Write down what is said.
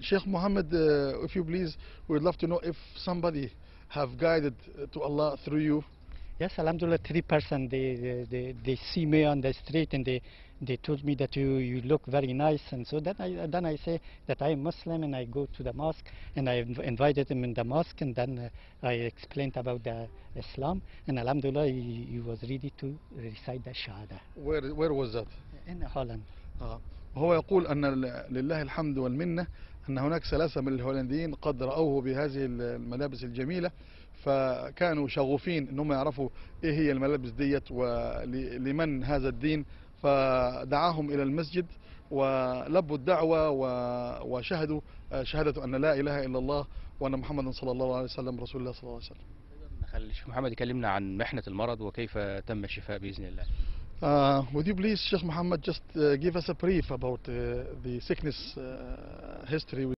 Sheikh Mohammed, if you please, we would love to know if somebody have guided to Allah through you. Yes, Alhamdulillah, 3% they see me on the street and they told me that you look very nice, and so then I say that I am Muslim and I go to the mosque and I invited him in the mosque, and then I explained about the Islam, and Alhamdulillah he was ready to recite the Shahada. Where was that? In Holland. وهو يقول أن لله الحمد والمنة أن هناك 3 من الهولنديين قد رأوه بهذه الملابس الجميلة، فكانوا شغوفين أنهم يعرفوا إيه هي الملابس ديت ولمن هذا الدين، فدعاهم إلى المسجد ولبوا الدعوة وشهدوا شهادة أن لا إله إلا الله وأن محمد صلى الله عليه وسلم رسول الله صلى الله عليه وسلم. نخلي الشيخ محمد يكلمنا عن محنة المرض وكيف تم الشفاء بإذن الله. Would you please, Sheikh Muhammad, just give us a brief about the sickness history?